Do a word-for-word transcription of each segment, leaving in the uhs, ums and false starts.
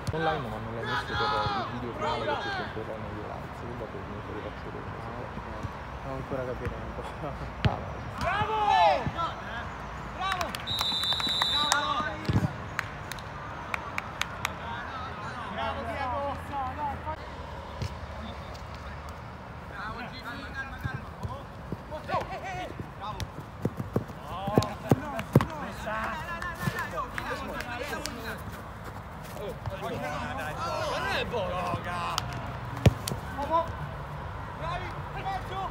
online, ma non l'hai messo per il video finale che c'è sempre Roma di Lazio, quindi dopo mi lo faccio vedere. Non ancora capire un po'. Ah, Bravo! Bravo! Bravo Diego! Bravo Gigi! Calma, calma! Bravo! Non è Bologa! Bravo! Bravi! Bravo!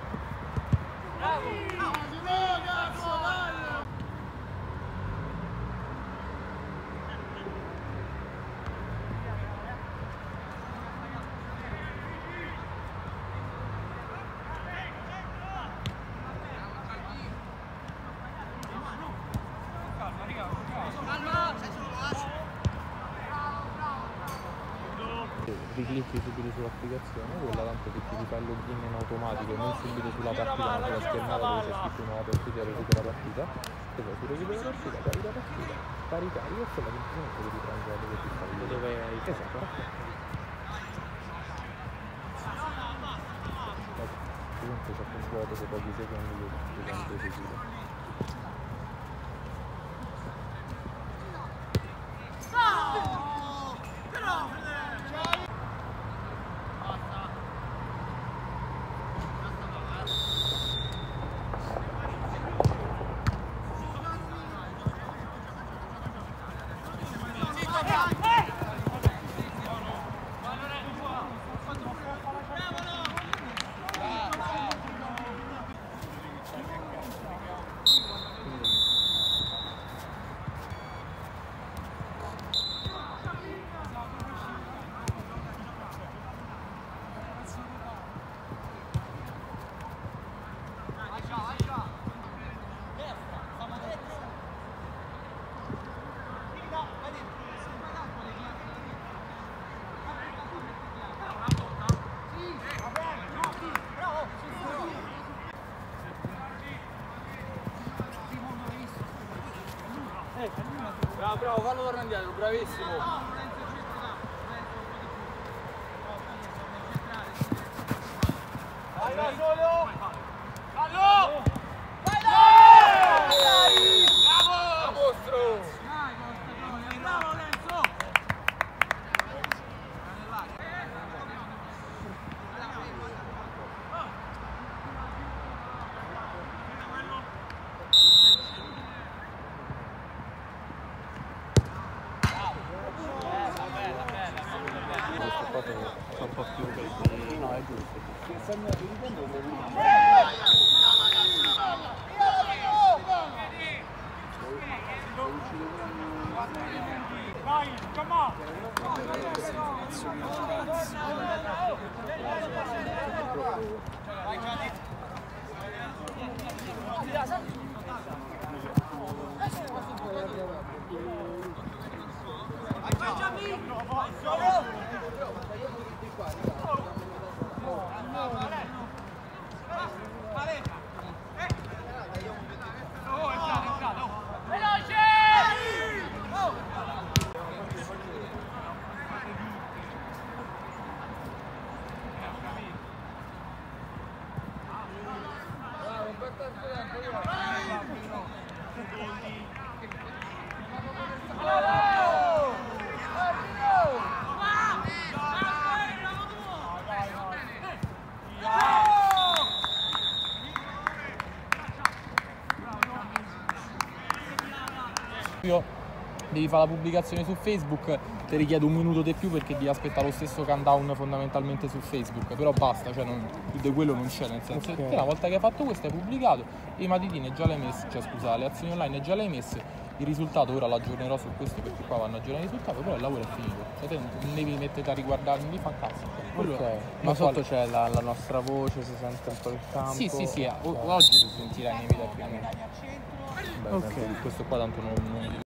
Riclicchi subito sull'applicazione, quella tanto che ti fa il login in automatico, non subito sulla partita, ma sulla schermata dove c'è scritto nuova partita e recupera partita, e poi su recupera partita, carica partita, carica, io quella semplicemente devi prendere dove ti stavi Dove hai esatto. Comunque c'è un vuoto per pochi secondi che ti sento sicuro. Bravo, bravo, fallo tornare indietro, bravissimo. Vai, vai, solo! Fallo! Vai, dai! Bravo! Mostro! Bravo, Lorenzo! Fa un po' più perché no, è giusto. Vai, come on! Devi fare la pubblicazione su Facebook, ti richiede un minuto di più perché devi aspettare lo stesso countdown fondamentalmente su Facebook, però basta, cioè non, più di quello non c'è, nel senso che okay. Una volta che hai fatto questo hai pubblicato, e i matitine già le hai messe, cioè scusa, le azioni online già le hai messe, il risultato ora l'aggiornerò su questo perché qua vanno a aggiornare il risultato, però il lavoro è finito, cioè te non devi metterti a riguardare, non devi fare cazzo. Quello, okay. Ma sotto c'è la, la nostra voce, si sente un po' il campo? Sì, sì, sì, okay. Oggi si sentirà inevitabilmente. Beh, okay. Questo qua tanto non, non